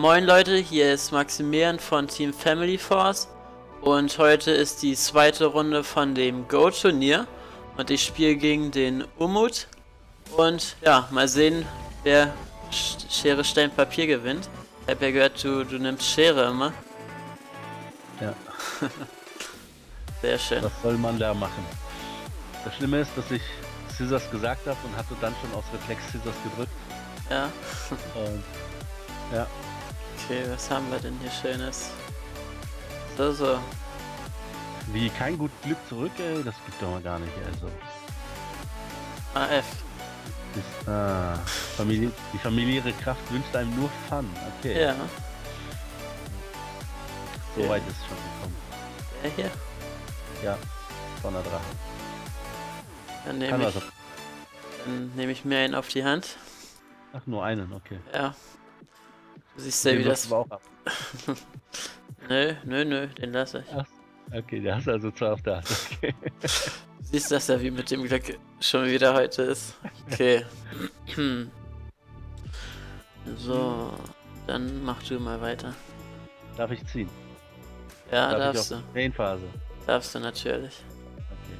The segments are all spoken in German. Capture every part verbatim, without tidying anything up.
moin Leute, hier ist Maximilian von Team Family Force und heute ist die zweite Runde von dem Go-Turnier und ich spiele gegen den Umut und ja, mal sehen, wer Schere, Stein, Papier gewinnt. Ich habe ja gehört, du, du nimmst Schere immer. Ja. Sehr schön. Was soll man da machen? Das Schlimme ist, dass ich Scissors gesagt habe und hatte dann schon aus Reflex Scissors gedrückt. Ja. Und ja. Okay, was haben wir denn hier Schönes? So, so. Wie kein gut Glück zurück, ey, das gibt doch mal gar nicht, also. A F. Ist, ah, Familie, die familiäre Kraft wünscht einem nur Fun, okay. Ja. So Okay. weit ist es schon gekommen. Der hier? Ja, von der Drache. Dann nehme Kann ich, also. dann nehme ich mir einen auf die Hand. Ach, nur einen, okay. Ja. Du siehst ja, Den wie das... wirst du aber auch ab. Nö, nö, nö, den lasse ich. Ach, okay, der hast also zwei auf der Hand, okay. Du siehst das ja, wie mit dem Glück schon wieder heute ist. Okay. So, dann mach du mal weiter. Darf ich ziehen? Ja, Darf darfst ich du. auf die Main-Phase? Darfst du natürlich. Okay.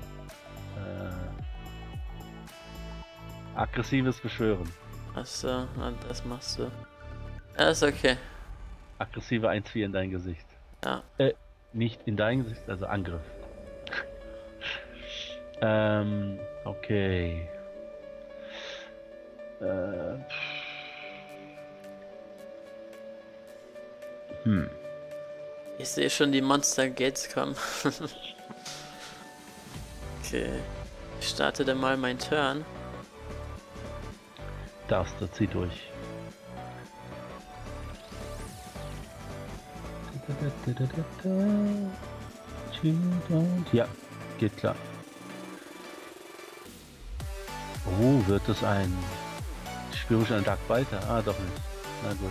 Äh, aggressives Beschwören. Achso, das machst du. Ja, ist okay. Aggressive eins vier in dein Gesicht. Ja. Äh, nicht in dein Gesicht, also Angriff. ähm, okay. Äh, hm. Ich sehe schon die Monster Gates kommen. Okay. Ich starte dann mal meinen Turn. Darfst du, zieh durch. Ja, geht klar. Oh, wird es ein... Spüre ich einen Dark weiter? Ah, doch nicht. Na gut.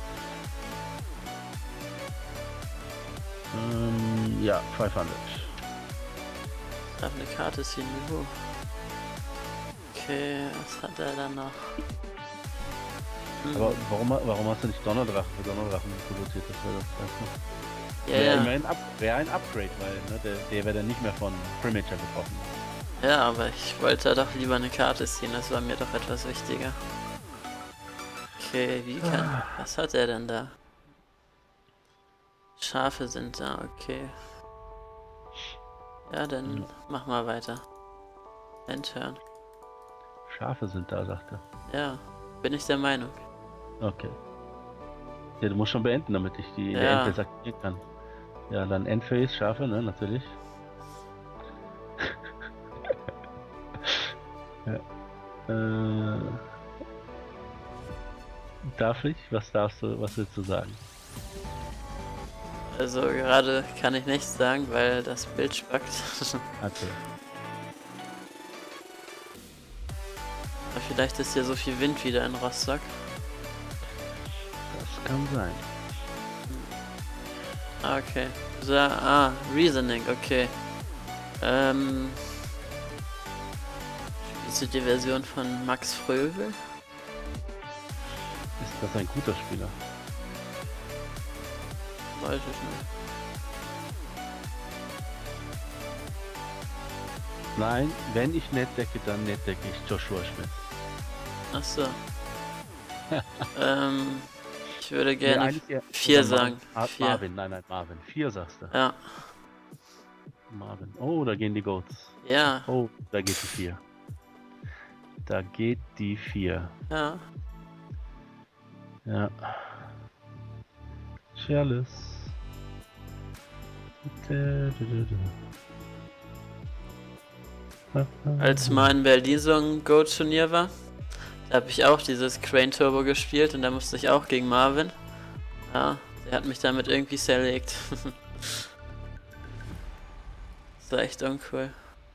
Ähm, ja, fünfhundert. Ich darf eine Karte ziehen. Juhu. Okay, was hat er dann noch? Hm. Aber warum, warum hast du nicht Donnerdrachen für Donnerdrachen produziert? Das wäre das erste. Ja, Wäre ja. immerhin Up, wär ein Upgrade, weil ne, der, der wäre dann nicht mehr von Premature getroffen. Ja, aber ich wollte doch lieber eine Karte ziehen, das war mir doch etwas wichtiger. Okay, wie kann... Was hat er denn da? Schafe sind da, okay. Ja, dann Ja. mach mal weiter. Ein Turn. Schafe sind da, sagt er. Ja, bin ich der Meinung. Okay. Ja, du musst schon beenden, damit ich die in der Ja. Endphase aktivieren kann. Ja, dann Endphase, Schafe, ne, natürlich. ja. Äh, darf ich? Was darfst du, was willst du sagen? Also gerade kann ich nichts sagen, weil das Bild spackt. Okay. Aber vielleicht ist hier so viel Wind wieder in Rostock. Das kann sein. Ah, okay. So, ah, Reasoning, okay. Ähm. Spielst du die Version von Max Fröbel? Ist das ein guter Spieler? Weiß ich nicht. Nein, wenn ich nett decke, dann nett decke ich Joshua Schmidt. Ach so. ähm. Ich würde Nee, gerne eigentlich eher- vier oder Mar- sagen. Mar- Vier. Marvin, nein, nein, Marvin. Vier sagst du. Ja. Marvin. Oh, da gehen die Goats. Ja. Oh, da geht die vier. Da geht die vier. Ja. Ja. Chalice. Als mal in Berlin so ein Go-Turnier war, da habe ich auch dieses Crane Turbo gespielt und da musste ich auch gegen Marvin. Ja, der hat mich damit irgendwie zerlegt. Das war echt uncool.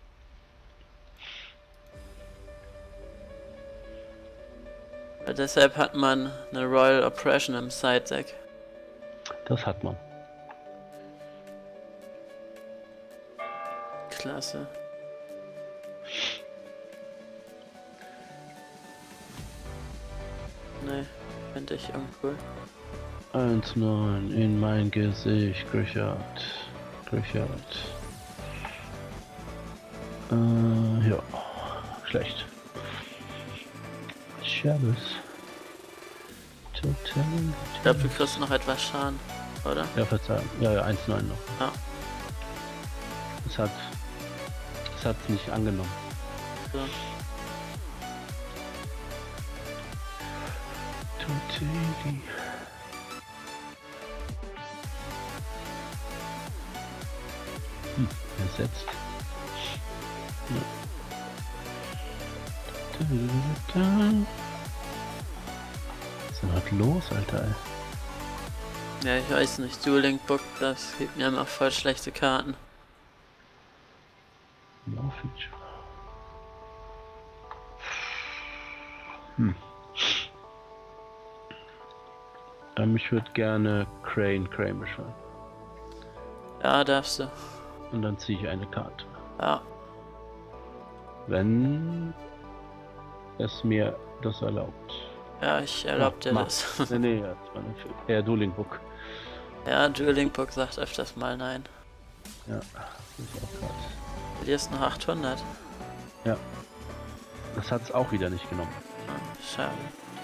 Weil deshalb hat man eine Royal Oppression im Side-Deck. Das hat man. Klasse. Nee, finde ich uncool. eins neun in mein Gesicht, Grichard. Grichard. Äh, ja. Schlecht. Shabbos. Total. Ich glaube, du kriegst noch etwas Schaden, oder? Ja, verzeihen. Ja, ja, eins neun noch. Ja. Es hat. Es hat nicht angenommen. So. Totally. Hm, ersetzt. Ja. Was ist denn heute los, Alter? Ey? Ja, ich weiß nicht. Duel Link Book, das gibt mir immer voll schlechte Karten. No feature. Hm. Ähm, ich würde gerne Crane Crane beschreiben. Ja, darfst du. Und dann ziehe ich eine Karte. Ja. Wenn es mir das erlaubt. Ja, ich erlaub dir Mach. das. Nee, nee, ja, das war nicht eher Duel Link Book. Ja, Duel Link Book sagt öfters mal nein. Ja, das ist auch krass. Hier ist noch achthundert. Ja. Das hat es auch wieder nicht genommen. Ah, schade.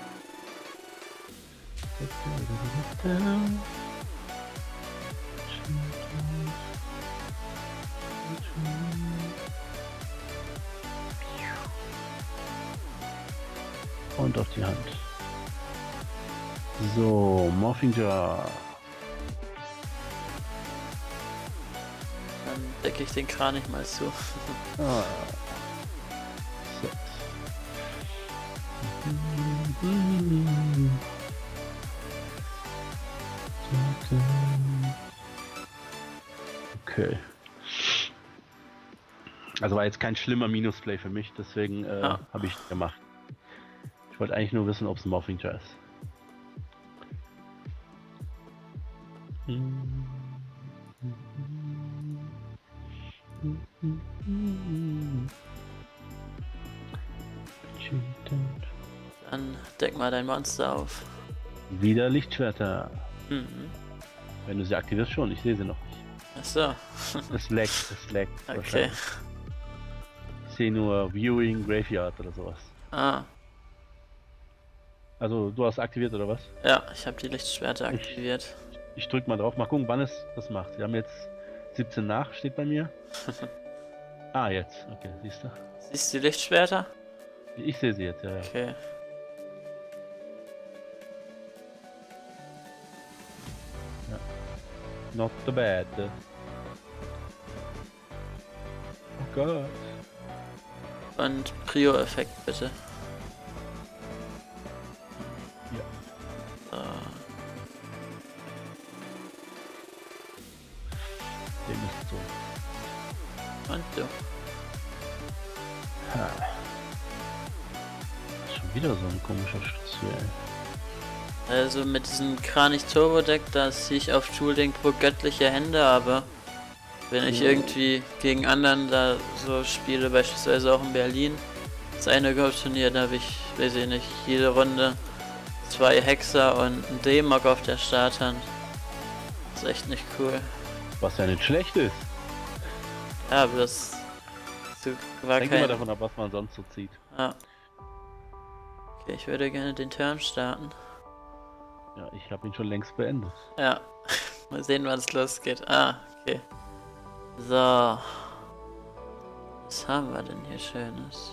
Und auf die Hand. So, Morphinger. Dann decke ich den Kranich mal zu. Ah. Sechs. Okay. Also war jetzt kein schlimmer Minusplay für mich, deswegen äh, Ah. habe ich gemacht. Ich wollte eigentlich nur wissen, ob es ein Morphinger ist. Dann deck mal dein Monster auf. Wieder Lichtschwerter. Mhm. Wenn du sie aktivierst schon, ich sehe sie noch nicht. Achso. Es laggt, es laggt. Okay. wahrscheinlich. Ich sehe nur Viewing Graveyard oder sowas. Ah. Also du hast aktiviert oder was? Ja, ich habe die Lichtschwerter Ich- aktiviert. Ich drück mal drauf, mal gucken, wann es das macht. Wir haben jetzt siebzehn nach, steht bei mir. Ah, jetzt. Okay, siehst du. Siehst du die Lichtschwerter? Ich sehe sie jetzt, ja, ja. Okay. Not so bad. Oh Gott. Und Prio-Effekt bitte. Ja. So. Dem ist so. Und du. Ha. Das ist schon wieder so ein komischer Schlüssel, ey. Also mit diesem Kranich Turbo Deck, da ziehe ich auf Duel Link Book göttliche Hände, aber wenn ich Ja. irgendwie gegen anderen da so spiele, beispielsweise auch in Berlin, das eine Go-Turnier, da habe ich, weiß ich nicht, jede Runde zwei Hexer und ein D-Mock auf der Starthand. Das ist echt nicht cool. Was ja nicht schlecht ist. Ja, aber das so war Hängt immer kein... davon ab, was man sonst so zieht. Ja. Okay, ich würde gerne den Turn starten. Ja, ich habe ihn schon längst beendet. Ja, mal sehen, wann es losgeht. Ah, okay. So. Was haben wir denn hier Schönes?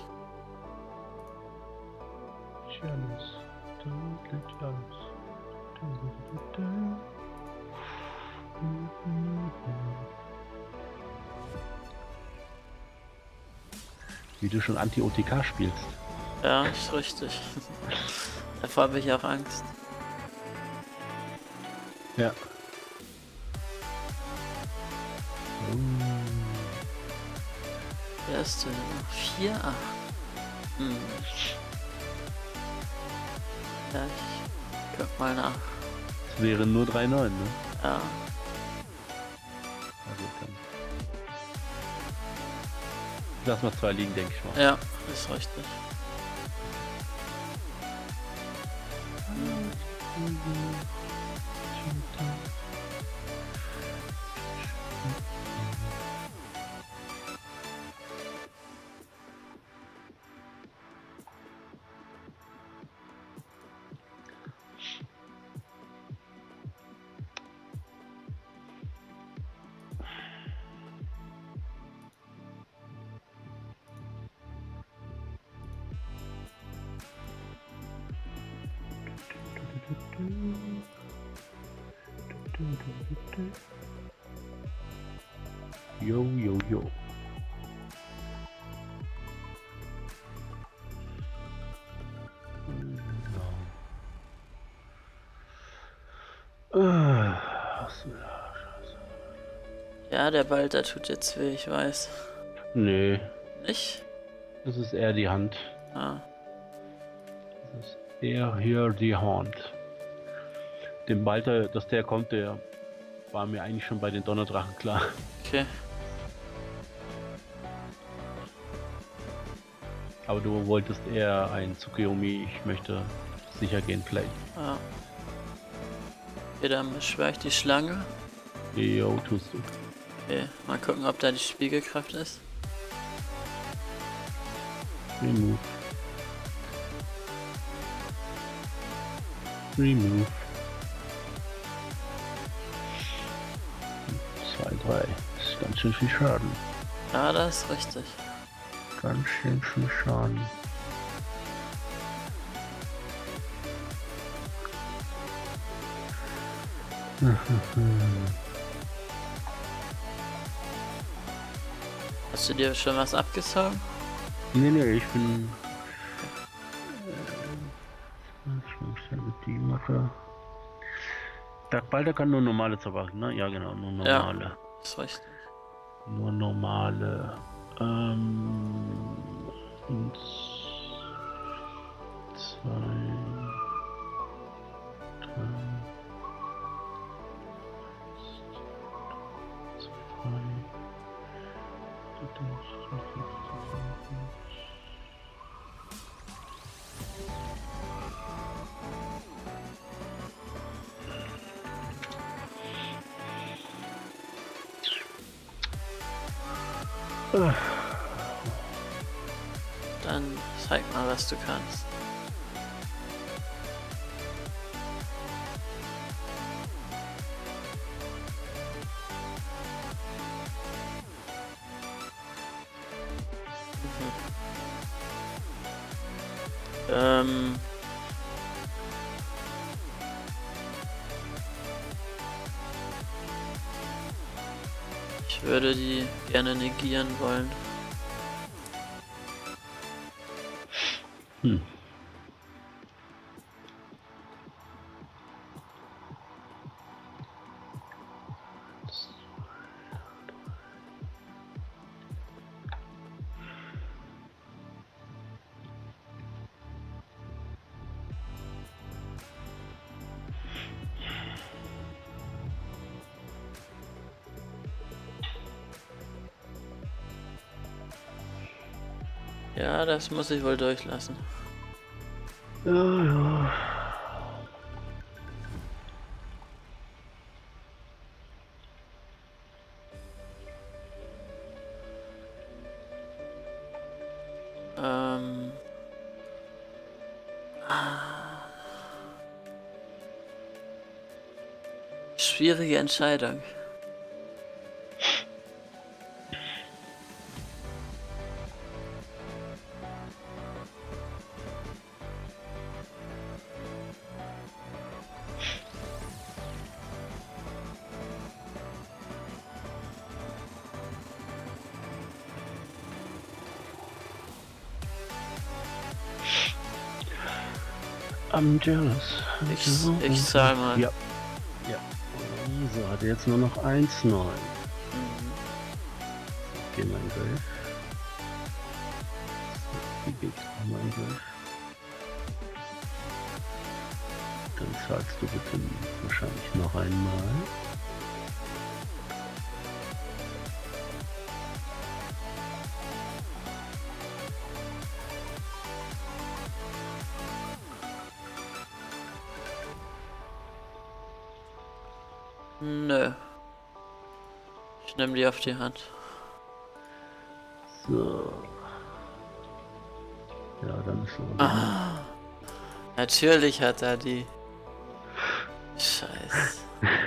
Jealous. Totally jealous. Wie du schon Anti-O T K spielst. Ja, ist richtig. Davor habe ich auch Angst. Ja. Wer ist denn noch? vier, acht. Hm. Ja, ich guck mal nach. Es wären nur drei neun, ne? Ja. Also dann. Lass mal zwei liegen, denke ich mal. Ja, ist richtig. Jo, jo, jo. Ja, der Ball, der tut jetzt weh, ich weiß. Nee. Nicht? Das ist eher die Hand. Ah. Das ist eher hier die Hand. Dem Balter, dass der kommt, der war mir eigentlich schon bei den Donnerdrachen klar. Okay. Aber du wolltest eher ein Tsukuyomi, ich möchte sicher gehen Play. Ah. Okay, dann beschwöre ich die Schlange. Jo, tust du. Okay, mal gucken, ob da die Spiegelkraft ist. Remove. Remove. zwei, drei. Das ist ganz schön viel Schaden. Ja, das ist richtig. Ganz schön viel Schaden. Hast du dir schon was abgezogen? Nee, nee, ich bin... Ich muss ja mit die mache. Der Balder kann nur normale Zauber, ne? Ja genau, nur normale. Ja, ist richtig. Nur normale. Ähm... Und zwei... Drei... Zwei... Dann zeig mal, was du kannst. Mhm. Ähm... Ich würde die gerne negieren wollen. Hm. Ja, das muss ich wohl durchlassen. Ja, ja. Ähm... Schwierige Entscheidung. I'm jealous. Ich, ich zahl mal. Ja. Ja. So, hat er jetzt nur noch eins neun. Mhm. Geh mal in Griff. Wie geht's mal in Griff? Dann zahlst du bitte wahrscheinlich noch einmal. Nö. Ich nehme die auf die Hand. So. Ja, dann ist so. Ah, natürlich hat er die. Scheiße.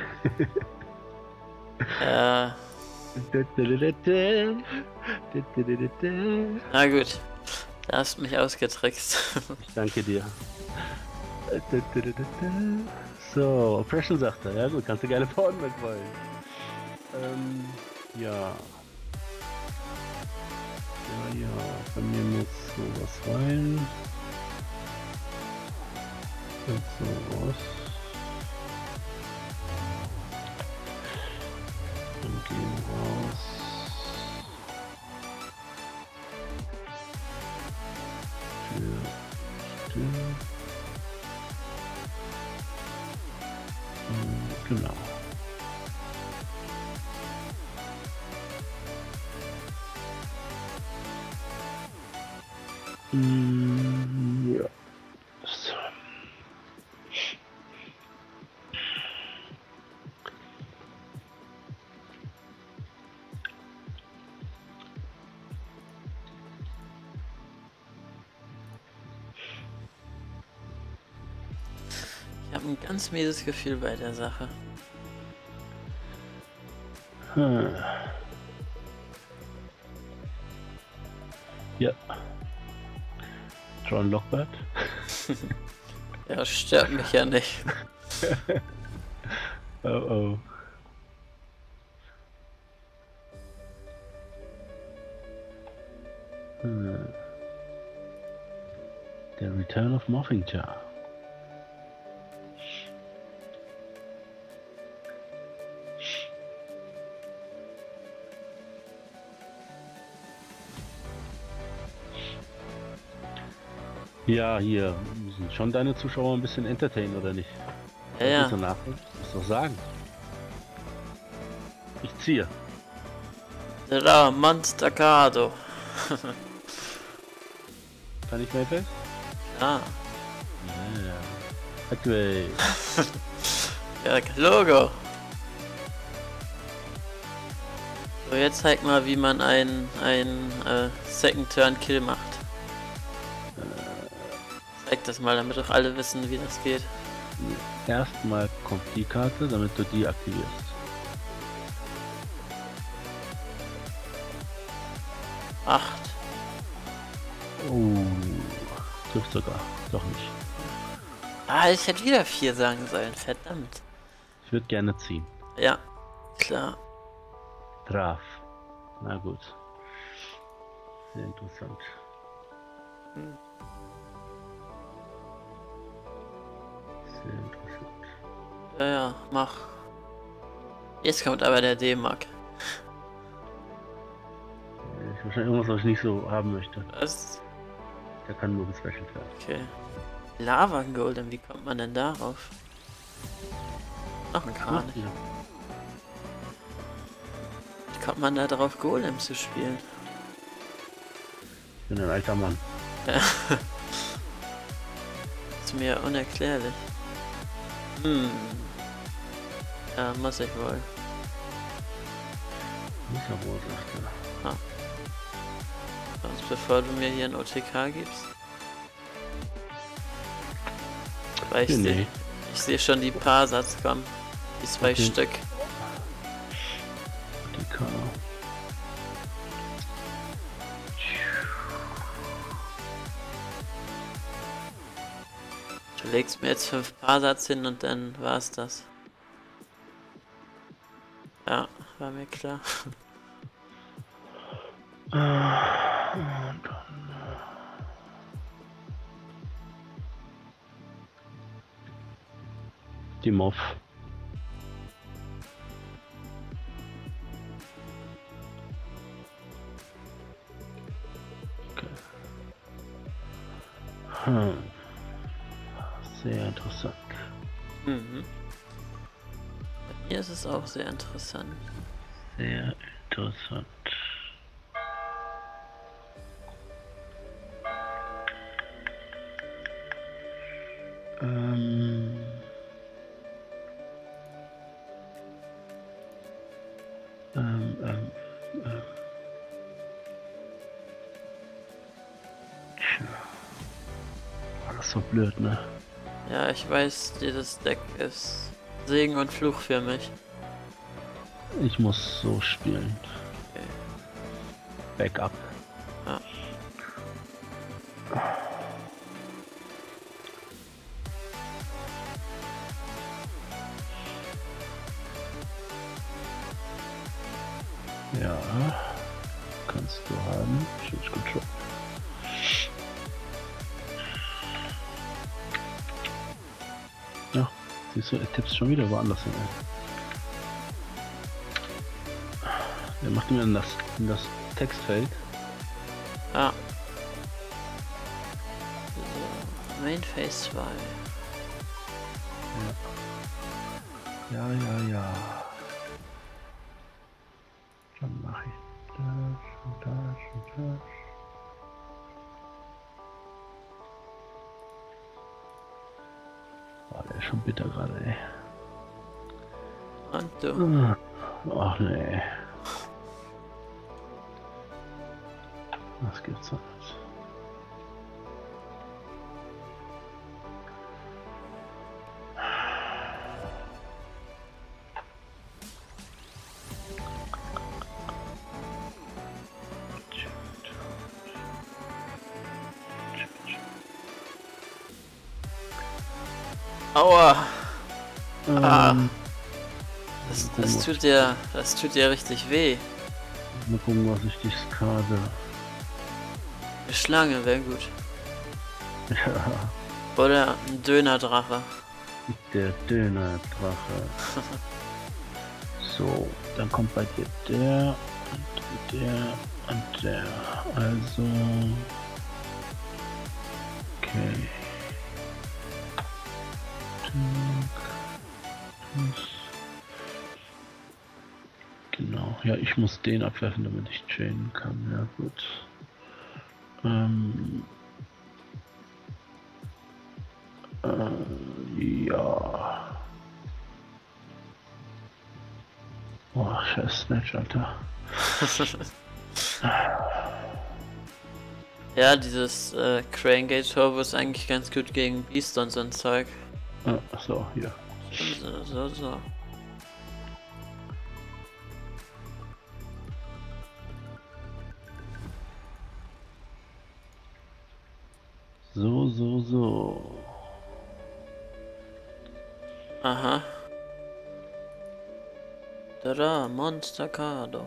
Ja. Na gut. Du hast mich ausgetrickst. Ich danke dir. So, Oppression sagt er. Ja gut, kannst du gerne vorne wegfallen. Ähm, ja. Ja, ja, bei mir muss sowas rein. Und sowas. Und gehen raus. Tür, Tür. Und genau. Mm, ja. So. Ich habe ein ganz mieses Gefühl bei der Sache. Hm. Ja. John Lockhart. Ja, das stört mich ja nicht. Oh oh. Hm. The Return of Moffingjar. Ja, hier müssen schon deine Zuschauer ein bisschen entertainen, oder nicht? Ja, ja. Du musst doch sagen. Ich ziehe. Da, Monstercado. Kann ich mehr fest? Ah. Ja. Okay. Ja, Logo. So, jetzt zeig mal, wie man einen ein, äh, Second Turn Kill macht. Zeig das mal, damit auch alle wissen, wie das geht. Erstmal kommt die Karte, damit du die aktivierst. Acht. Oh, trifft sogar. Doch nicht. Ah, ich hätte wieder vier sagen sollen. Verdammt. Ich würde gerne ziehen. Ja, klar. Traf. Na gut. Sehr interessant. Hm. Sehr interessant. Ja, ja, mach. Jetzt kommt aber der D-Mark. Ich wahrscheinlich irgendwas, was ich nicht so haben möchte. Was? Der kann nur gespecialt werden. Okay. Lava Golem, wie kommt man denn darauf? Ach, man kann nicht. Wie kommt man da drauf, Golem zu spielen? Ich bin ein alter Mann. Ja. Ist mir unerklärlich. Hm. Ja, muss ich wohl. Muss ja wohl, sagt er. Ah. Sonst bevor du mir hier ein O T K gibst. Weil ich Nee, sehe nee. ich seh schon die Paarsatz kommen. Die zwei Okay. Stück. Die K. Du legst mir jetzt fünf Paarsatz hin und dann war's das. Ja, war mir klar. Die Moff. Okay. Hm. Sehr interessant. Mhm. Bei mir ist es auch sehr interessant. Sehr interessant. Ähm. Ähm, ähm, ähm. Tja. Alles so blöd, ne? Ja, ich weiß, dieses Deck ist Segen und Fluch für mich. Ich muss so spielen. Okay. Backup. Ja. Ja, kannst du haben. Change Control. Ja, siehst du, er tippt schon wieder woanders hin. Der macht mir in das, in das Textfeld. Ah. So, Main Phase zwei. Ja, ja, ja. ja. Dann mache ich das und das und das. Oh, der ist schon bitter gerade, ey. Und du. Ach nee. Was gibt's sonst? Aua! Ähm, Ah. Das, das tut dir, das tut dir richtig weh. Mal gucken, was ich discarde. Eine Schlange wäre gut. Ja, Oder ein Dönerdrache. der Dönerdrache. So, dann kommt bei dir der und der und der. Also. Okay. Genau, ja, ich muss den abwerfen, damit ich chainen kann. Ja, gut. Ähm, äh, ja. Oh, scheiß Snatch, Alter. Ja, dieses äh, Crane Gate Turbo ist eigentlich ganz gut gegen Beast und so ein Zeug. Ah, so, hier. So, so, so. So, so, so. Aha. Da, Monster Cardo.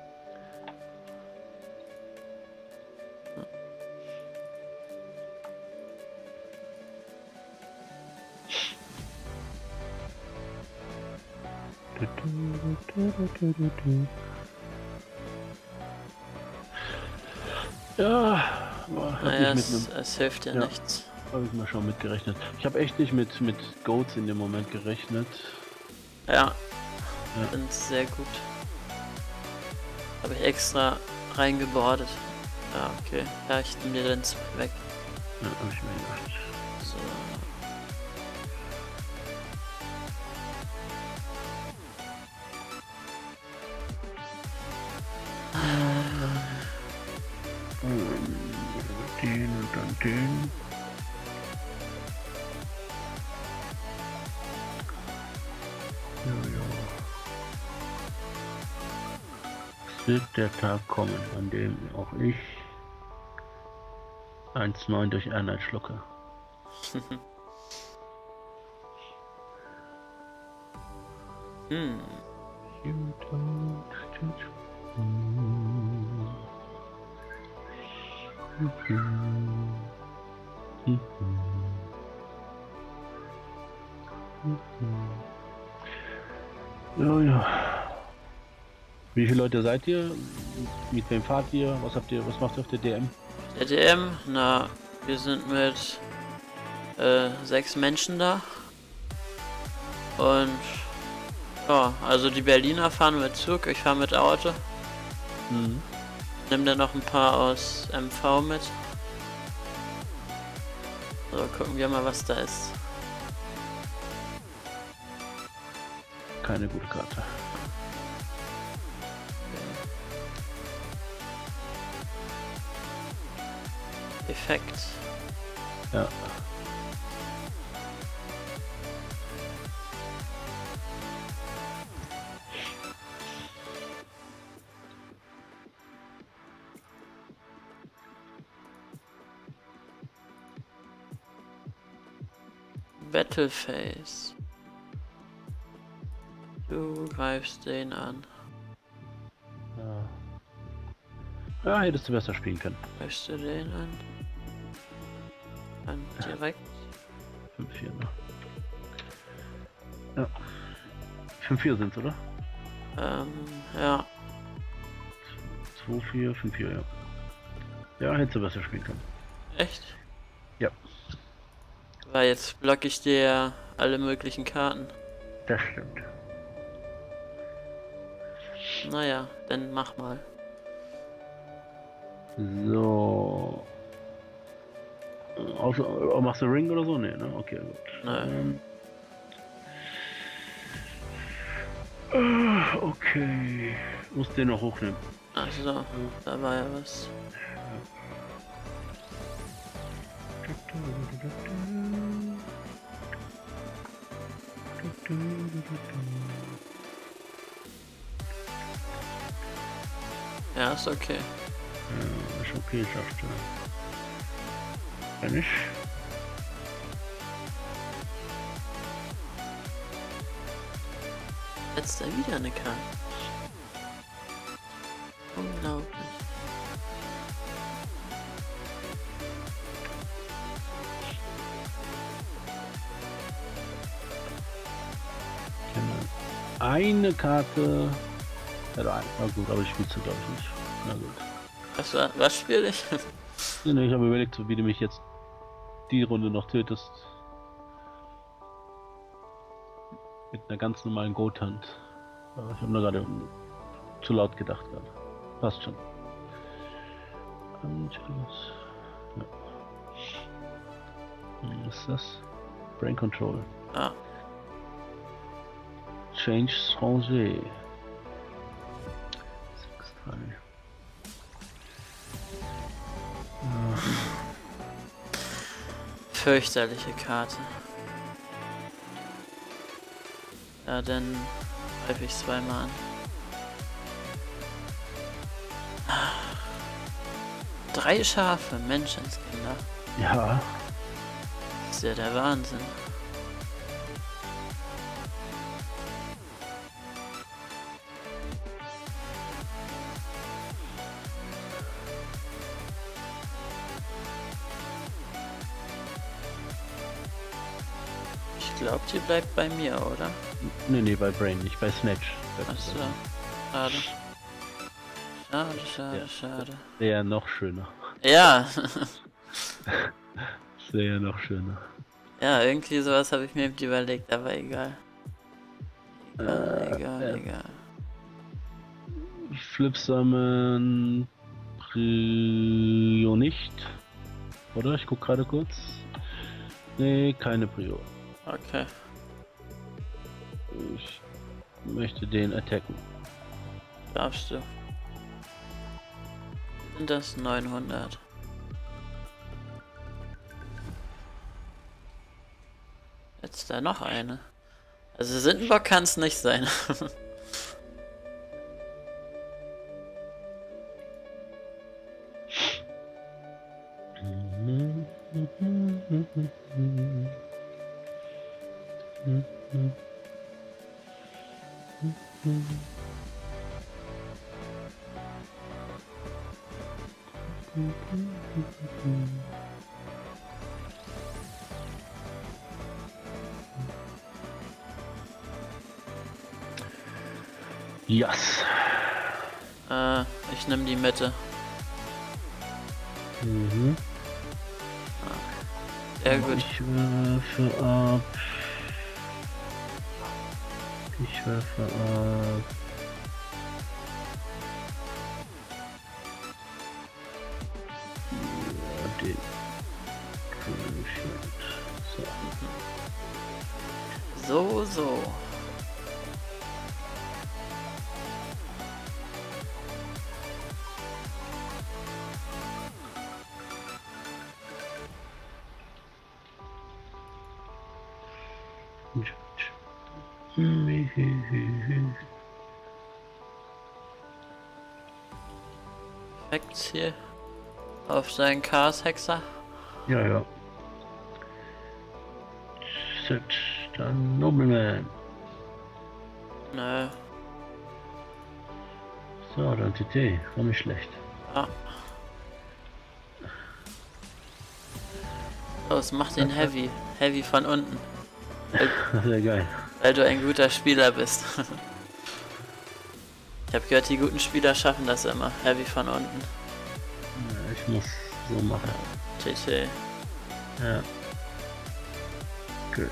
Ja, hab Naja, nicht mit es, einem, es hilft dir ja. nichts. habe ich mal schon mitgerechnet. Ich habe echt nicht mit, mit Goats in dem Moment gerechnet. Ja, Ja. sind sehr gut. Habe ich extra reingebordet. Ja, okay. Ja, ich nehme dir den zwei weg. Ja, habe ich mir gedacht. So. Den und dann den. Ja, ja. Es wird der Tag kommen, an dem auch ich eins Komma neun durch Einheit schlucke. Hm. You don't touch ja, ja. Wie viele Leute seid ihr? Mit wem fahrt ihr? Was habt ihr? Was macht ihr auf der D M? Der D M, na, wir sind mit äh, sechs Menschen da. Und ja, also die Berliner fahren mit Zug, ich fahre mit Auto. Mhm. Nimm dann noch ein paar aus M V mit. So, gucken wir mal, was da ist. Keine gute Karte. Effekt. Ja. Battle Phase. Du greifst den an. Ja. Ja, hättest du besser spielen können. Möchte den an. Dann direkt. fünf vier, ne? Ja. fünf vier sind's, oder? Ähm, ja. zwei vier, fünf vier, ja. Ja, hättest du besser spielen können. Echt? Ja. Weil jetzt blocke ich dir ja alle möglichen Karten. Das stimmt. Naja, dann mach mal. So. Außer, machst du Ring oder so? Nee, ne? Okay, gut. Nö. Ähm. Okay. Muss den noch hochnehmen. Also, da war ja was. Ja, ist okay. Ja, ist okay, sagt er. Wenn nicht. Jetzt da wieder eine Karte. Unglaublich. Eine Karte. Ja, nein, na gut, aber ich spiele sie glaube ich nicht. Na gut. Was war, was spiel ich? Nee, nee, ich habe überlegt, wie du mich jetzt die Runde noch tötest. Mit einer ganz normalen Goat-Hand. Ich habe nur gerade zu laut gedacht gerade. Passt schon. Angelus. Ja. Was ist das? Brain Control. Ah, Change Ranger. sechs drei. fürchterliche Karte. Ja, dann greife ich zweimal an. Drei Schafe, Menschenskinder. Ja. Das ist ja der Wahnsinn. Ich glaube, die bleibt bei mir, oder? Nee, nee, bei Brain, nicht bei Snatch. Achso, schade. Schade, schade, Ja. schade. Wäre noch schöner. Ja, Wäre noch schöner. ja, irgendwie sowas habe ich mir überlegt, aber egal. Egal, Äh, egal, äh. egal. Flipsamen Prio nicht. Oder? Ich guck gerade kurz. Nee, keine Prio. Okay. Ich möchte den attacken. Darfst du. Sind das neunhundert? Jetzt da noch eine. Also Sündenbock kann es nicht sein. Yes. äh, ich nehme die Mitte. Mhm. Sehr gut. Ich werfe ab. Ich werfe ab. Ja, den. So. So, so. Perfekt hier. Auf seinen Chaos-Hexer. Ja, ja. Set, dann Nobleman. Nö. So, dann T T, war nicht schlecht. Ah. Los, mach den Heavy. Heavy von unten. Das wäre geil. Weil du ein guter Spieler bist. Ich habe gehört, die guten Spieler schaffen das immer. Heavy von unten. Ja, ich muss so machen. T T. Ja. Gut.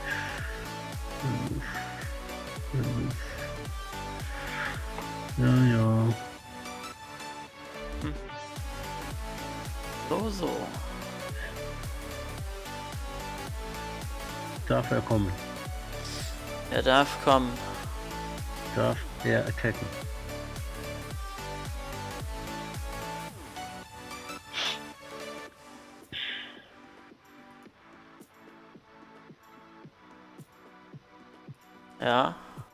Ja, ja. Hm. So, so. Darf er kommen? Er darf kommen. Darf er attacken? Ja.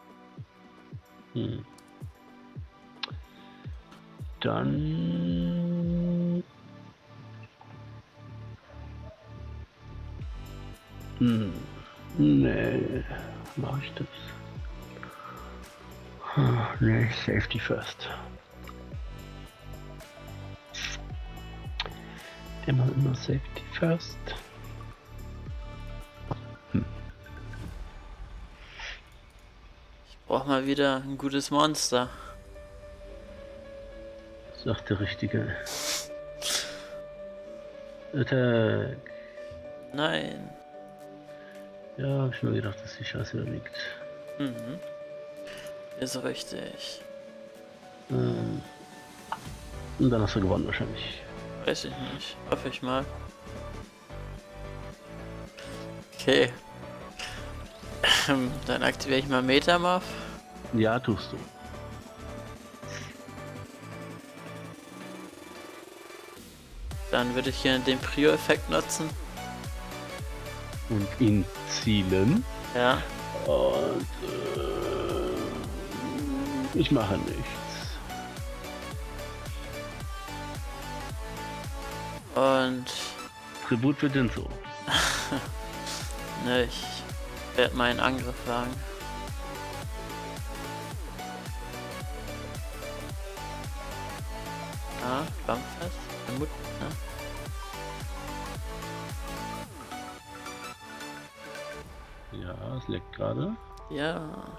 Hm. Dann... Hm. Nee, mach ich das? Hm, nee, Safety first. Immer, immer Safety first. Hm. Ich brauch mal wieder ein gutes Monster. Sagt der Richtige. Attack. Nein. Ja, hab ich mir gedacht, dass die Scheiße da liegt. Mhm. Ist richtig. Ähm. Und dann hast du gewonnen wahrscheinlich. Weiß ich nicht. Hoffe ich mal. Okay. Dann aktiviere ich mal Metamorph. Ja, tust du. Dann würde ich hier den Prio-Effekt nutzen. Und ihn zielen. Ja. Und äh, ich mache nichts. Und Tribut für Dinso. ne, ich werde meinen Angriff wagen. Ja, Flammfest. Mut, ne? Ja, es leckt gerade. Ja.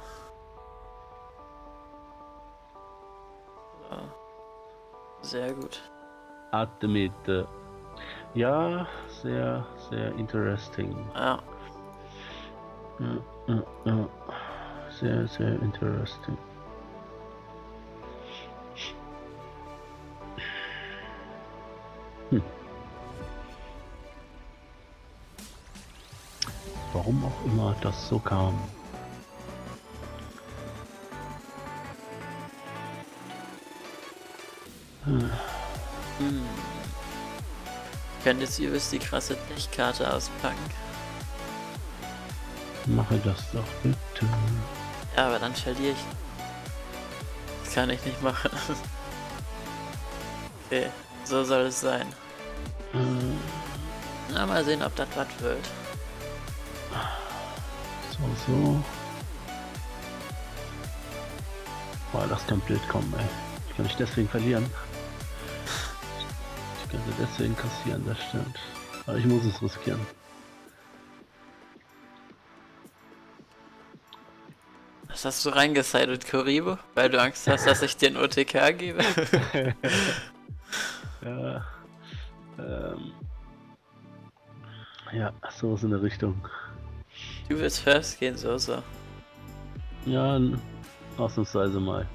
So. Sehr gut. Artemide. Ja, sehr, sehr interesting. Ja. Ja, ja, ja. Sehr, sehr interesting. Hm. Warum auch immer das so kam. Hm. Hm. Ich könnte jetzt übelst die krasse Blechkarte auspacken. Mache das doch bitte. Ja, aber dann verliere ich. Das kann ich nicht machen. Okay, so soll es sein. Hm. Na, mal sehen, ob das was wird. So, so. Boah, das kann blöd kommen, ey. Ich kann nicht deswegen verlieren. Ich könnte deswegen kassieren, das stimmt. Aber ich muss es riskieren. Was hast du reingesidet, Kuribo? Weil du Angst hast, dass ich dir ein O T K gebe? Ja. Ähm. Ja, so ist in der Richtung. Du willst first gehen, so, so. Ja, ausnahmsweise mal.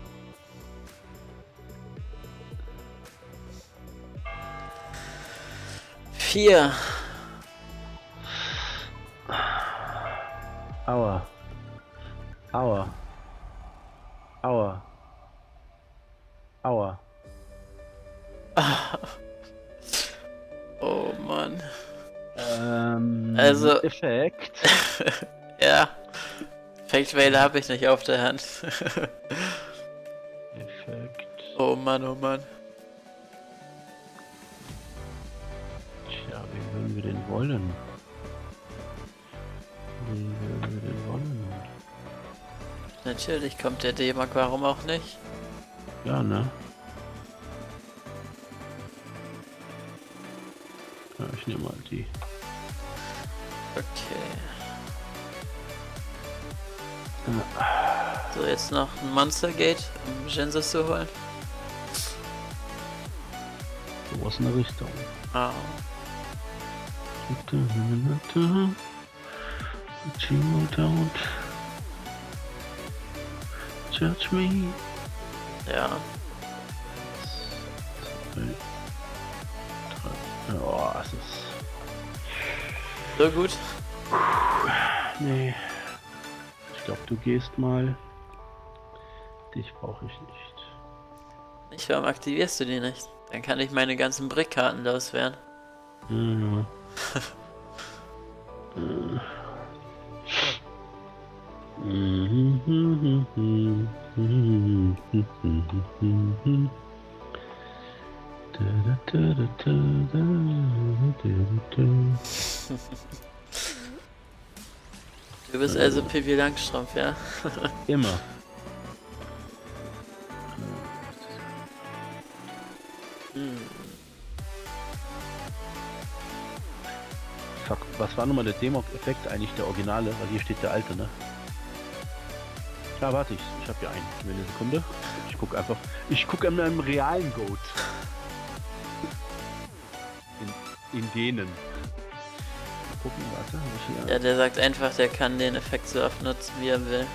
Vier. Aua. Aua. Aua. Aua. Oh Mann. Ähm, Also- Effekt. Ja. Effektwähler habe ich nicht auf der Hand. Effekt. Oh Mann, oh Mann. Tja, wie würden wir den wollen? Wie würden wir den wollen? Natürlich kommt der D-Mark, warum auch nicht? Ja, ne? mir mal die. Okay. So, jetzt noch ein Monster Gate, um Jinzo zu holen. So was in der Richtung. Ah. You don't judge me. Ja. Oh, es ist so gut. Nee. Ich glaube, du gehst mal. Dich brauche ich nicht. Ich, warum aktivierst du die nicht? Dann kann ich meine ganzen Brickkarten loswerden. Mhm. Du bist also Pippi Langstrumpf, ja? Immer. Hm. Fuck, was war nochmal der Demo-Effekt eigentlich, der Originale? Weil hier steht der alte, ne? Ja, warte, ich, ich hab hier einen. Gib mir eine Sekunde. Ich guck einfach. Ich gucke in einem realen Goat. In, in denen. Mal gucken, warte, hab ich hier. Ja, der sagt einfach, der kann den Effekt so oft nutzen, wie er will.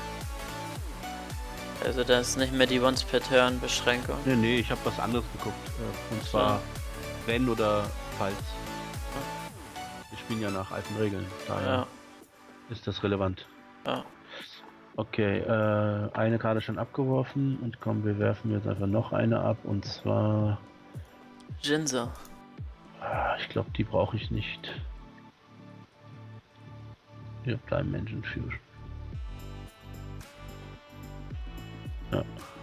Also da ist nicht mehr die Once-per-Turn-Beschränkung. Nee, nee, ich habe was anderes geguckt. Und zwar So. wenn oder falls. Wir spielen ja nach alten Regeln. Daher Ja. ist das relevant. Ja. Okay, äh, eine Karte schon abgeworfen und komm, wir werfen jetzt einfach noch eine ab und zwar. Jinzo. Ah, ich glaube, die brauche ich nicht. Wir bleiben Engine Fusion. Ja.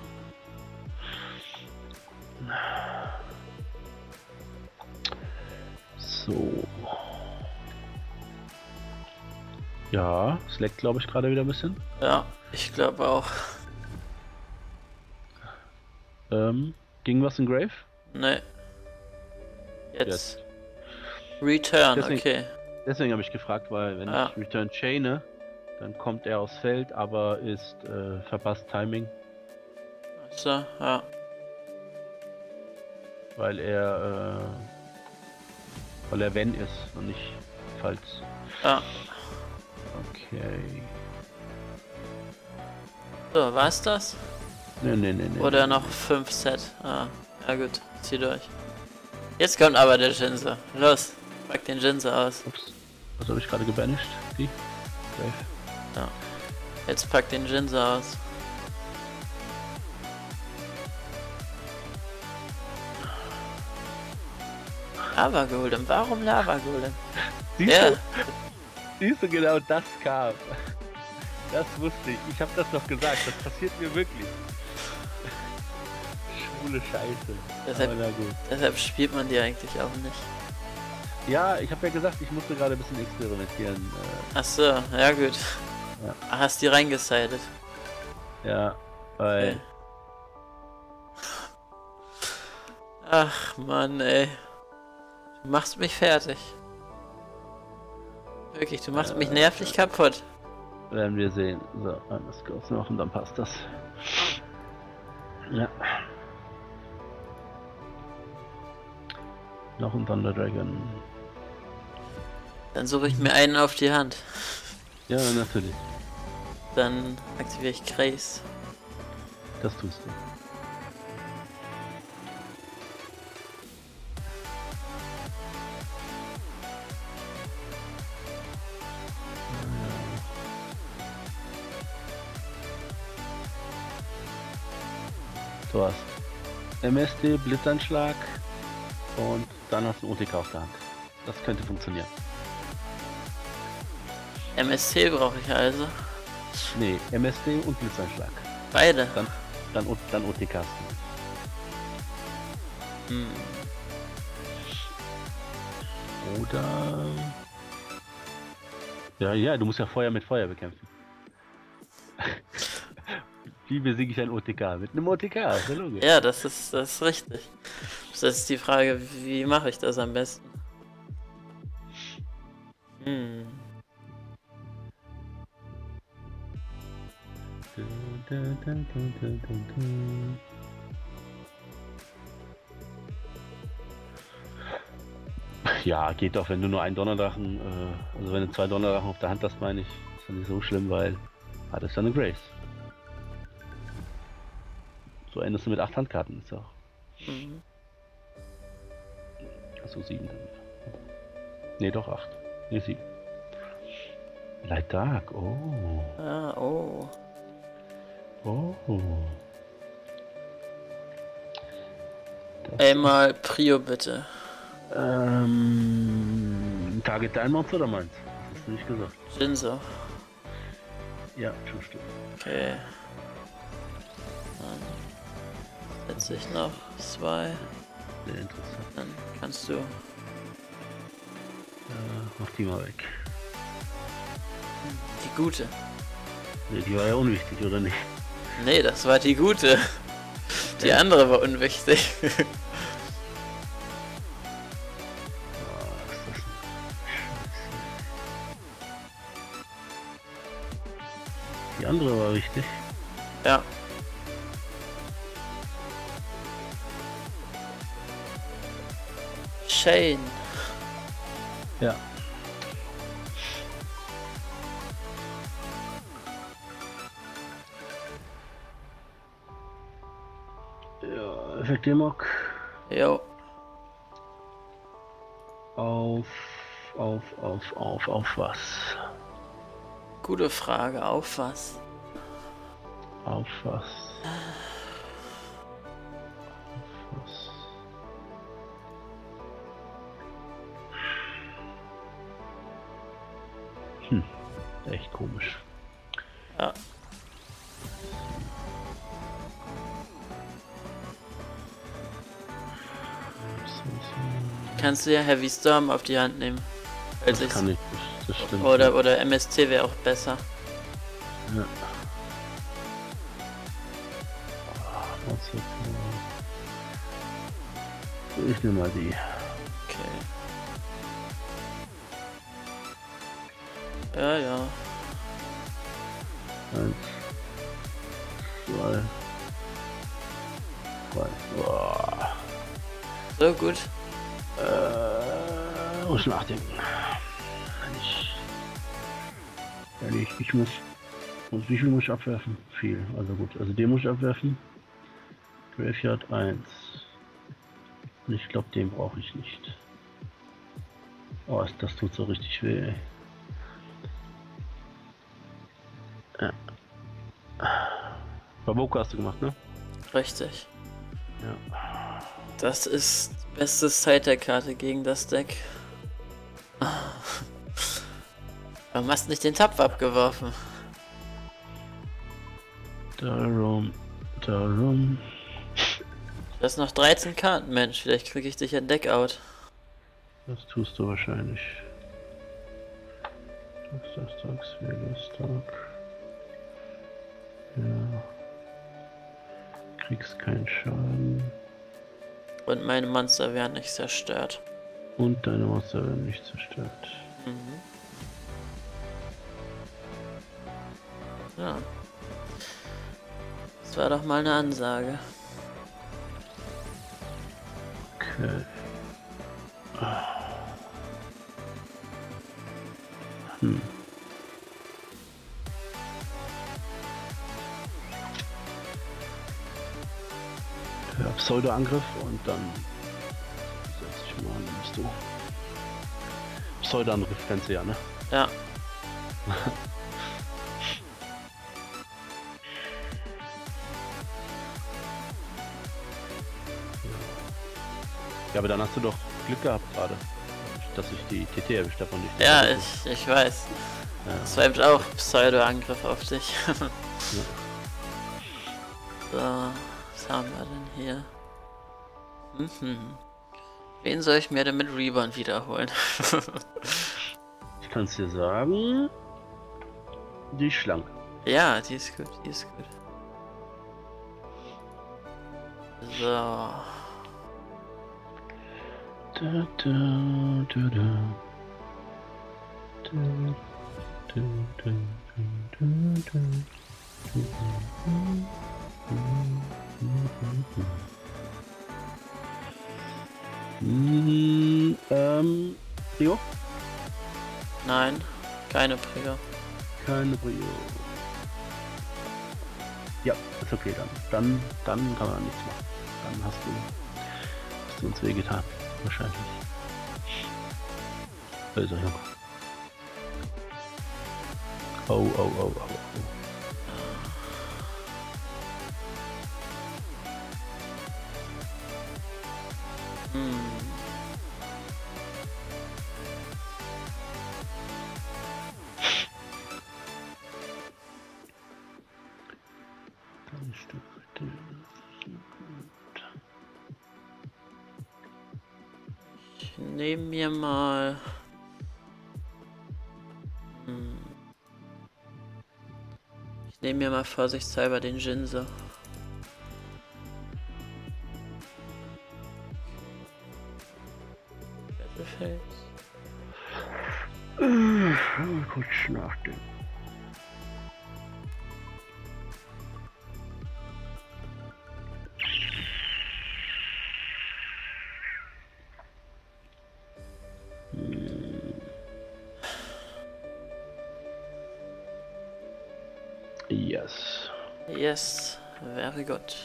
So. Ja, es leckt, glaube ich, gerade wieder ein bisschen. Ja, ich glaube auch. Ähm, ging was in Grave? Ne. Jetzt. Jetzt. Return, Deswegen- okay. Deswegen habe ich gefragt, weil wenn Ja. ich Return chaine, dann kommt er aufs Feld, aber ist äh, verpasst Timing, So, ja. weil er äh, weil er wenn ist und nicht falls. Ja. Okay. So, war's das? Nee, nee, nee, nee. Oder noch fünf Set? Ah, ja gut, zieh durch. Jetzt kommt aber der Jinzo. Los, pack den Jinzo aus. Ups. Was habe ich gerade gebanished? Die? Grave. Ja. Jetzt pack den Jinzo aus. Lava Golem, warum Lava Golem? Siehst Ja, du? Siehst du, genau das kam. Das wusste ich. Ich habe das doch gesagt. Das passiert mir wirklich. Schwule Scheiße. Deshalb- Aber na gut. deshalb spielt man die eigentlich auch nicht. Ja, ich habe ja gesagt, ich musste gerade ein bisschen experimentieren. Äh, Ach so, ja gut. Ja. Ach, hast die reingesidet. ja, weil... Okay. Ach Mann, ey. Du machst mich fertig. Wirklich, du machst mich nervlich kaputt. Werden wir sehen. So, alles kurz noch und dann passt das. Ja. Noch ein Thunder Dragon. Dann suche ich mir einen auf die Hand. Ja, natürlich. Dann aktiviere ich Grace. Das tust du. Du hast M S D, Blitzanschlag und dann hast du O T K auf der Hand. Das könnte funktionieren. M S C brauche ich also. Nee, M S D und Blitzanschlag. Beide. Dann, dann, O- dann O T K. Hm. Oder... Ja, ja, du musst ja Feuer mit Feuer bekämpfen. Wie besiege ich ein O T K? Mit einem O T K, ist ja logisch. Ja, das ist, das ist richtig. Das ist die Frage, wie mache ich das am besten? Hm. Ja, geht doch, wenn du nur einen Donnerdrachen, äh, also wenn du zwei Donnerdrachen auf der Hand hast, meine ich, ist ja nicht so schlimm, weil hattest dann eine Grace. So endest du mit acht Handkarten, ist auch. Mhm. Achso, sieben dann. Ne, doch acht. Ne, sieben. Light Dark, oh. Ah, oh. Oh. Das Einmal Prio bitte. Ähm. Target dein Monster oder meins? Das hast du nicht gesagt. Jinzo. Ja, schon stimmt. Okay. Dann setze ich noch zwei. Sehr interessant. Dann kannst du. Ja, mach die mal weg. Die gute. Ne, die war ja unwichtig, oder nicht? Nee, das war die gute. Die Ja. andere war unwichtig. Oh, ist das ein Scheiße. Die andere war wichtig. Ja. Shane. Ja. Ja, Effektivmock. Jo. Auf, auf, auf, auf, auf was? Gute Frage. Auf was? Auf was? Auf was? Hm, echt komisch. Ja. Kannst du ja Heavy Storm auf die Hand nehmen. Als Das ich's- kann ich, das, das stimmt. Oder, oder M S T wäre auch besser. Ja. Was jetzt? Ich nehme mal die. Okay. Ja, ja. Eins, zwei, drei. Boah. So gut. Äh, muss nachdenken. Ich, ehrlich, ich muss. Und wie viel muss ich abwerfen? Viel. Also gut. Also den muss ich abwerfen. Graveyard eins. Und ich glaube, den brauche ich nicht. Oh, ist, das tut so richtig weh. Ey. Ja. Baboka hast du gemacht, ne? Richtig. Ja. Das ist die beste Side-Deck-Karte gegen das Deck. Warum hast du nicht den Tab abgeworfen? Darum. Darum. Du hast noch dreizehn Karten, Mensch. Vielleicht kriege ich dich ein Deck-Out. Das tust du wahrscheinlich. Donnerstag, Tag. Ja. Kriegst keinen Schaden. Und meine Monster werden nicht zerstört. Und deine Monster werden nicht zerstört. Mhm. Ja. Das war doch mal eine Ansage. Okay. Hm. Ja, Pseudo-Angriff und dann setz ich mal an, bist du. Pseudo-Angriff kennst du ja, ne? Ja. Ja, aber dann hast du doch Glück gehabt gerade, dass ich die T T erwischt habe und nicht. Ja, ich, ich weiß. Ja. Das war eben auch Pseudo-Angriff auf dich. Ja. So, was haben wir denn hier? Mhm. Wen soll ich mir denn mit Reborn wiederholen? Ich kann es dir sagen, die ist schlank. Ja, die ist gut, die ist gut. So. Da, da, da, da. Hm, ähm, Prio? Nein, keine Prio. Keine Prio. Ja, ist okay dann. Dann, dann kann man nichts machen. Dann hast du, hast du uns wehgetan. Wahrscheinlich. Also, Junge. Oh, oh, oh, oh, oh. Hm. Dann ist das gut. Ich nehme mir mal... Hm. Ich nehme mir mal vorsichtshalber den Jinse. Battleface. Mal kurz nachdenken. Yes. Yes, very good.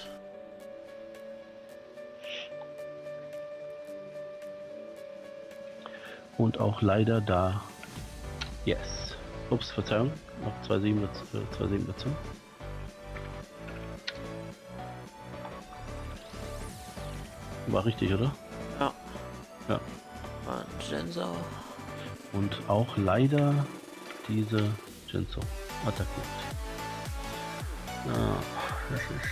Und auch leider da. Yes. Ups, Verzeihung. Noch zwei sieben dazu. War richtig, oder? Ja. Ja. War ein Jinso. Und auch leider diese Jinso attackiert. Ah, das ist...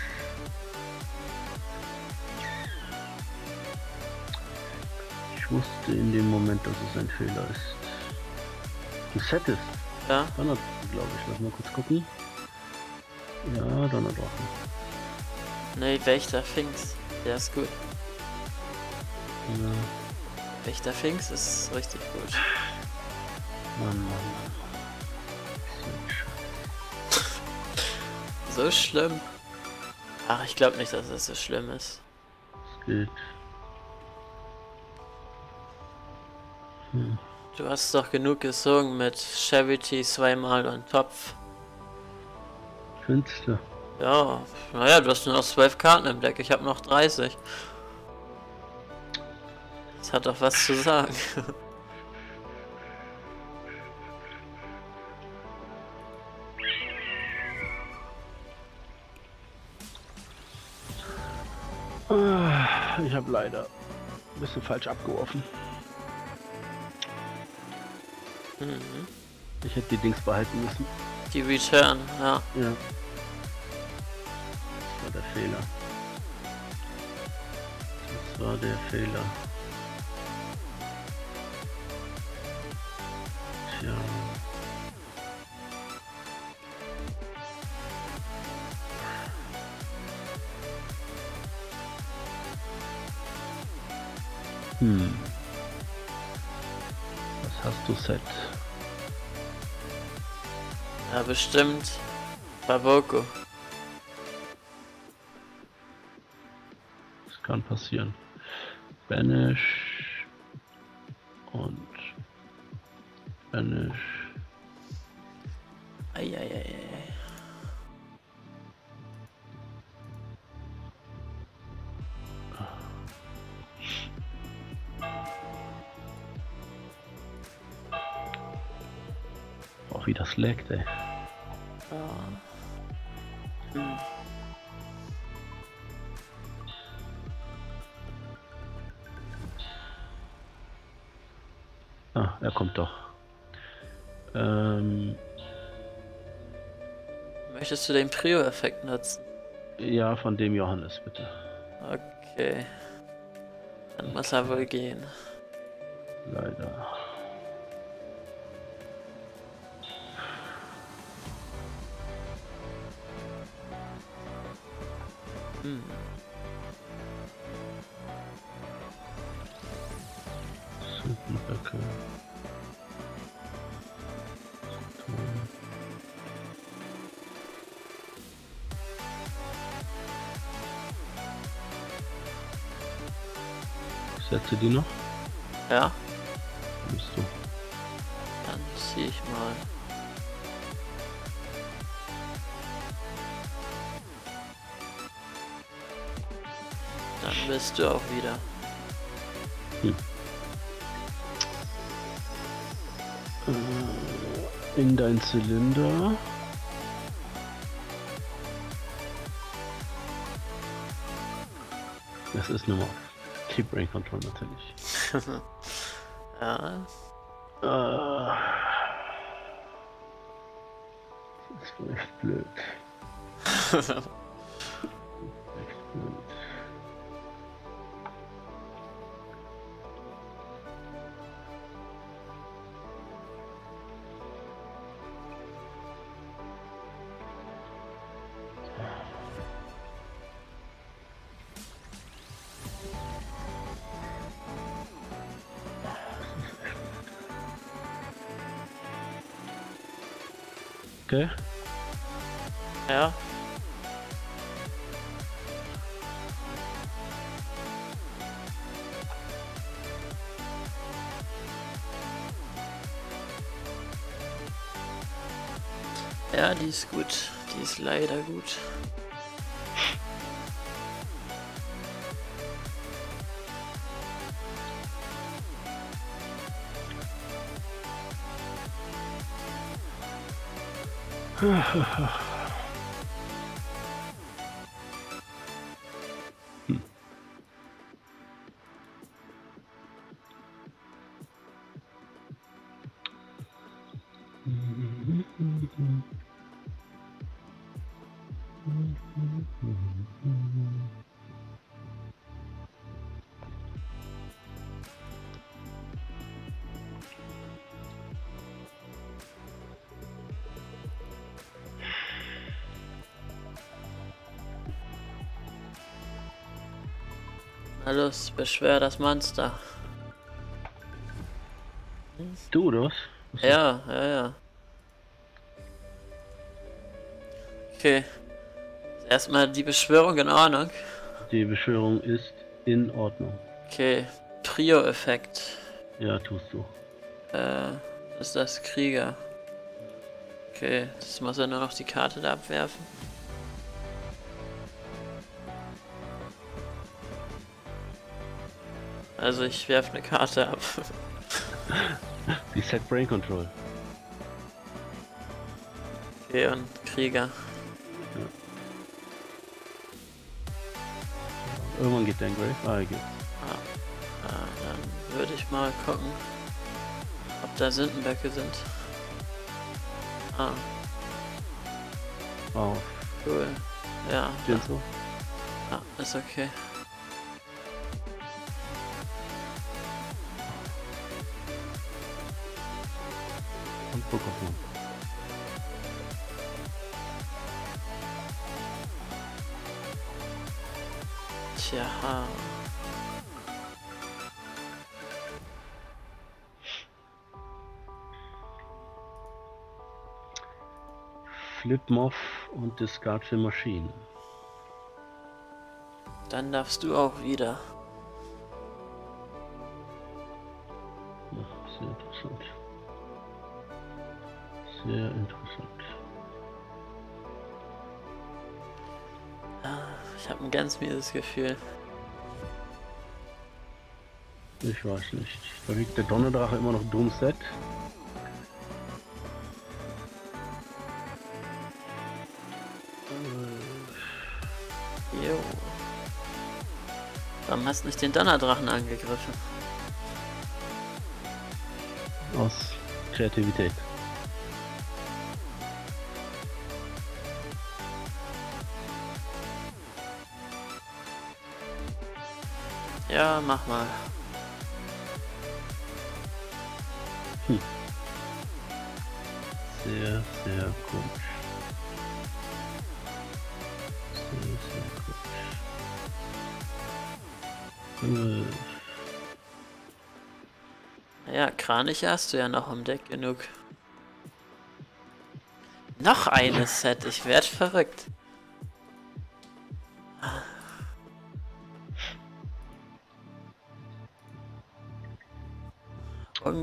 Ich wusste in dem Moment, dass es ein Fehler ist. Du settest. Ja. Donnerdrachen, glaube ich. Lass mal kurz gucken. Ja, Donnerdrachen. Ne, Wächter Finks. Der ist gut. Ja. Wächter Finks ist richtig gut. Mann, Mann. So schlimm. Ach, ich glaube nicht, dass es so schlimm ist. Es geht. Hm. Du hast doch genug gesungen mit Charity zweimal und Topf. Findest du? Ja, naja, du hast nur noch zwölf Karten im Deck, ich habe noch dreißig. Das hat doch was zu sagen. Ich habe leider ein bisschen falsch abgeworfen. Mhm. Ich hätte die Dings behalten müssen. Die Return, ja. Ja. Das war der Fehler. Das war der Fehler. Tja. Hm. Was hast du Set? Ja, bestimmt. Baboko. Das kann passieren. Banish und Banish. Eieiei. Auch wie das laggt, ey. Ja. Hm. Ah, er kommt doch. Ähm, Möchtest du den Prio-Effekt nutzen? ja, von dem Johannes, bitte. Okay. Dann muss er wohl gehen. Leider. Hm. Sündenböcke. Setze die noch? Ja. Bist du. Dann ziehe ich mal. Dann bist du auch wieder. Hm. Äh, in dein Zylinder. Das ist normal. Die Brain Control natürlich. Ja. Äh, das ist echt blöd. Echt blöd. Okay. Ja. Ja, die ist gut. Die ist leider gut. Hm. Na los, beschwer das Monster. Du, oder was? Ja, ja, ja. Okay. Erstmal die Beschwörung in Ordnung. Die Beschwörung ist in Ordnung. Okay. Prio-Effekt. Ja, tust du. Äh, ist das Krieger. Okay, das muss er nur noch die Karte da abwerfen. Also ich werfe eine Karte ab. Die Set Brain Control. Okay, und Krieger. Ja. Irgendwann geht dein Grave. Ah, geht. Ah, ah, dann würde ich mal gucken, ob da Sündenböcke sind. Ah, Wow. cool. Ja, Steht so? ah, ist okay. Und Book of Moon. Tja. Flip Moth und Discard für Maschinen. Dann darfst du auch wieder. Ja, sehr interessant. Sehr interessant. Ich habe ein ganz mieses Gefühl. Ich weiß nicht. Da liegt der Donnerdrache immer noch Doomset. Jo. Warum hast du nicht den Donnerdrachen angegriffen? Aus Kreativität. Ja, mach mal. Hm. Sehr, sehr komisch. Sehr, sehr komisch. Äh, Ja, Kraniche hast du ja noch im Deck genug. Noch eine Set, ich werd verrückt.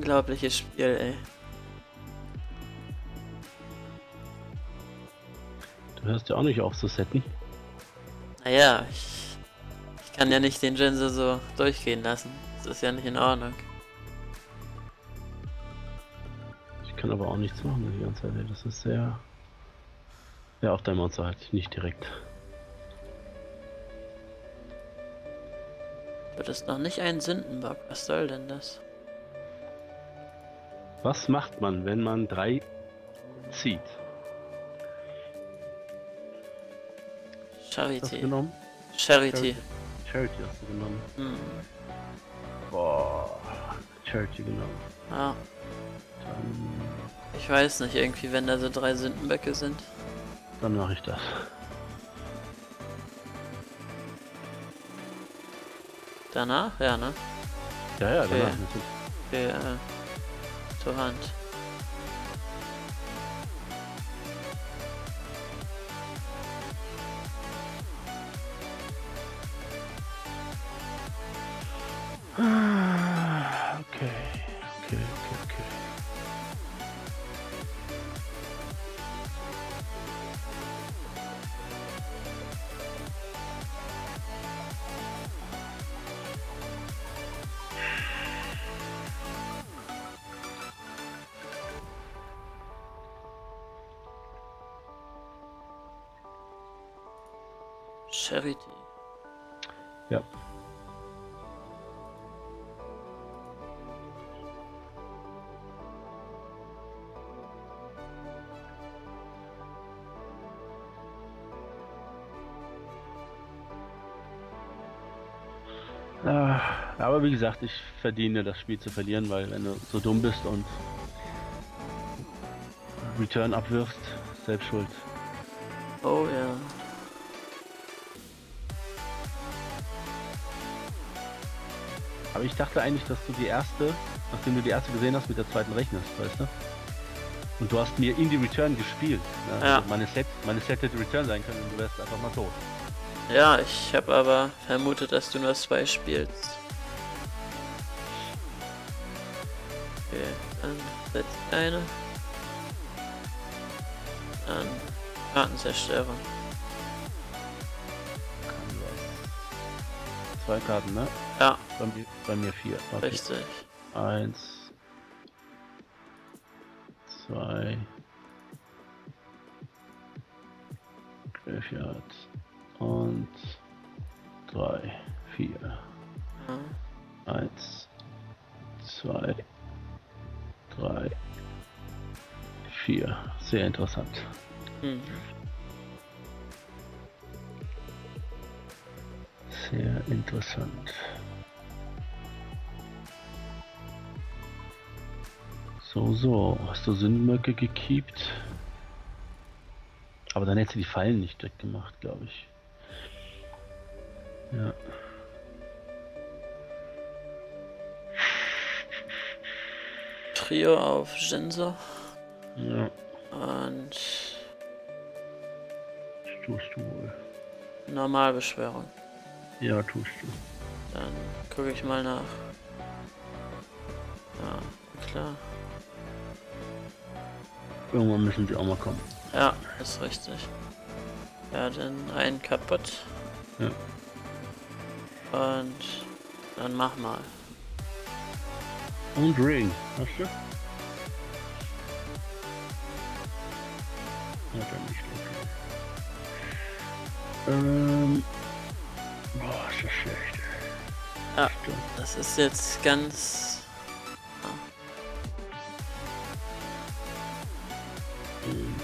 unglaubliches Spiel, ey. Du hörst ja auch nicht auf zu setten. Naja, ich, ich kann ja nicht den Jinso so durchgehen lassen. Das ist ja nicht in Ordnung. Ich kann aber auch nichts machen die ganze Zeit. Das ist sehr... Ja, auf dein Monster halt, nicht direkt. Wird es noch nicht ein Sündenbock? Was soll denn das? Was macht man, wenn man drei zieht? Hast du Charity. genommen? Charity. Charity hast du genommen. Hm. Boah, Charity genommen. Ja. Dann, Ich weiß nicht, irgendwie, wenn da so drei Sündenböcke sind. dann mache ich das. Danach? Ja, ne? Ja, ja, Okay. danach. Okay, äh, zur Hand. Ah, okay, okay, okay, okay. Charity. Ja. Ah, aber wie gesagt, ich verdiene das Spiel zu verlieren, weil wenn du so dumm bist und Return abwirfst, selbst schuld. Oh ja. Aber ich dachte eigentlich, dass du die erste, nachdem du die erste gesehen hast, mit der zweiten rechnest, weißt du? Und du hast mir in die Return gespielt. Ne? Ja. Also meine Set, meine Set hätte Return sein können und du wärst einfach mal tot. Ja, ich habe aber vermutet, dass du nur zwei spielst. Okay, dann setz eine. Dann Kartenzerstörung. Kann was. Zwei Karten, ne? Ja, Bei mir, bei mir vier. Okay. richtig. Eins. Zwei. Graveyard. Und drei. Vier. Ja. Eins. Zwei. Drei. Vier. Sehr interessant. Hm. Sehr interessant. So, so. Hast du Sündenböcke gekiept? Aber dann hätte sie die Fallen nicht direkt gemacht, glaube ich. Ja. Trio auf Jinso. Ja. Und Das tust du wohl. Normalbeschwörung. Ja, tust du. Dann gucke ich mal nach. Ja, klar. Irgendwann müssen sie auch mal kommen. Ja, ist richtig. Ja, dann einen kaputt. Ja. Und dann mach mal. Und Ring. Hast du? Ja, dann nicht. Okay. Ähm. Boah, ist das schlecht. Ja, Stimmt. das ist jetzt ganz... Ähm.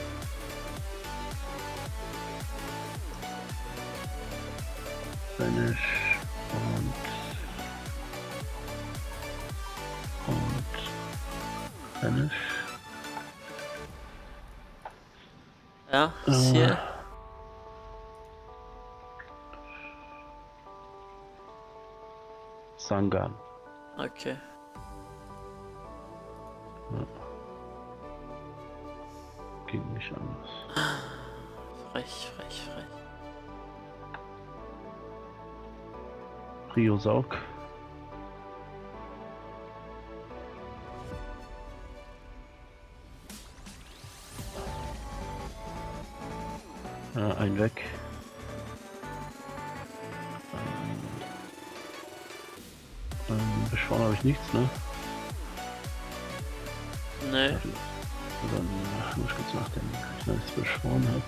Vanish und und Vanish. Ja, ist hier. Sangan. Okay. Ja. Ging nicht anders. Frech, frech, frech. Rio Saug. Äh, ein weg. Ähm, ähm, beschworen habe ich nichts, ne? Nee. Dann äh, muss ich kurz nachdenken, ob ich noch nichts beschworen habe.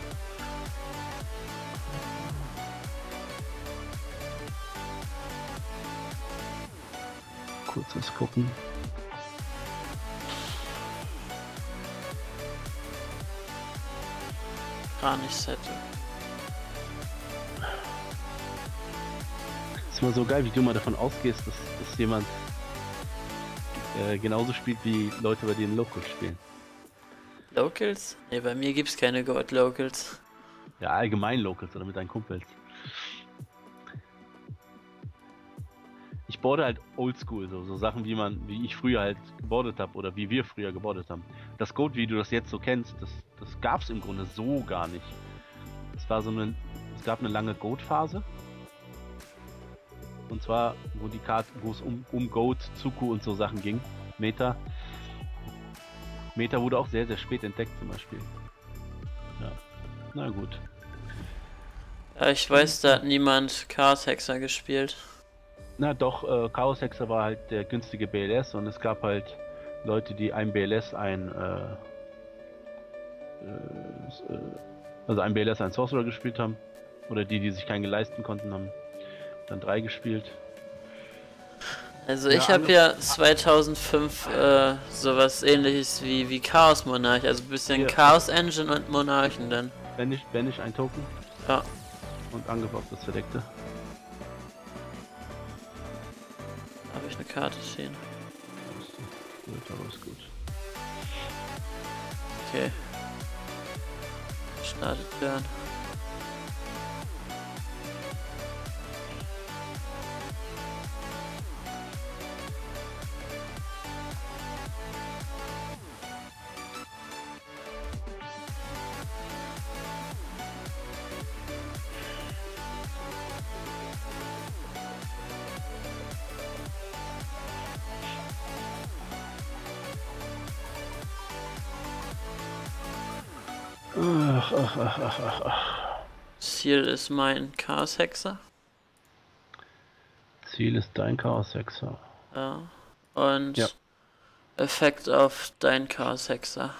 Kurz was gucken. Gar nichts hätte. Ist mal so geil, wie du mal davon ausgehst, dass, dass jemand äh, genauso spielt wie Leute, bei denen Local spielen. Locals? Ne, bei mir gibt's keine Goat Locals. Ja, allgemein Locals oder mit deinen Kumpels. Ich boarde halt oldschool, so, so Sachen wie man, wie ich früher halt gebordet habe oder wie wir früher gebordet haben. Das Goat, wie du das jetzt so kennst, das, das gab es im Grunde so gar nicht. Es war so eine, es gab eine lange Goat-Phase. Und zwar, wo die Karte, wo es um, um Goat, Zuku und so Sachen ging. Meta. Meta wurde auch sehr, sehr spät entdeckt zum Beispiel. Ja, na gut. Ja, ich weiß, da hat niemand Chaos Hexer gespielt. Na doch, äh, Chaos Hexer war halt der günstige B L S und es gab halt Leute, die ein B L S, ein äh, äh, also ein B L S, ein Sorcerer gespielt haben. Oder die, die sich keinen leisten konnten, haben dann drei gespielt. Also ich ja, habe ja zweitausendfünf äh, sowas ähnliches wie, wie Chaos Monarch, also ein bisschen ja. Chaos Engine und Monarchen dann. Wenn ich, wenn ich ein Token. Ja. Und angebaut das Verdeckte. Habe ich eine Karte stehen. Gut, aber ist gut. Okay. Startet Turn. Ach, ach, ach, ach, ach. Ziel ist mein Chaos Hexer. Ziel ist dein Chaos Hexer. Ja. Und ja. Effekt auf dein Chaos Hexer.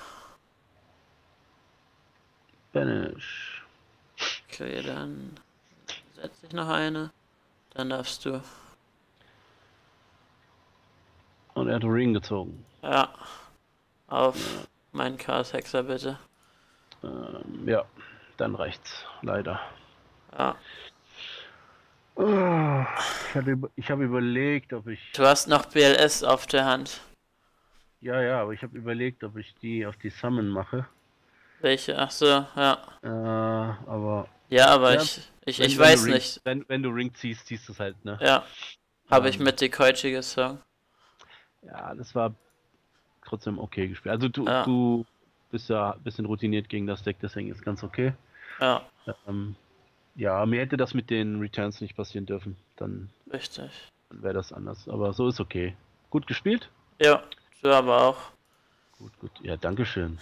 Banish. Okay, dann setze ich noch eine. Dann darfst du. Und er hat Ring gezogen. Ja. Auf ja. meinen Chaos Hexer bitte. Ähm, ja, dann reicht's. Leider. Ja. Oh, ich habe ich hab überlegt, ob ich... Du hast noch B L S auf der Hand. Ja, ja, aber ich habe überlegt, ob ich die auf die Summon mache. Welche? Ach so, ja. Äh, aber... Ja, aber ja, ich, ich, ich weiß Ring, nicht. Wenn, wenn du Ring ziehst, ziehst du es halt, ne? Ja. Habe ähm, ich mit Dekoichi gezogen. Ja, das war trotzdem okay gespielt. Also du, ja. du bist ja ein bisschen routiniert gegen das Deck, deswegen ist ganz okay. Ja. Ähm, ja, mir hätte das mit den Returns nicht passieren dürfen. Dann, Richtig. Dann wäre das anders. Aber so ist okay. Gut gespielt? Ja, du aber auch. Gut, gut. Ja, danke schön.